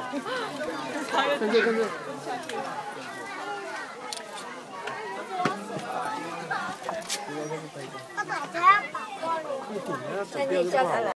看这看这。 那你叫他来。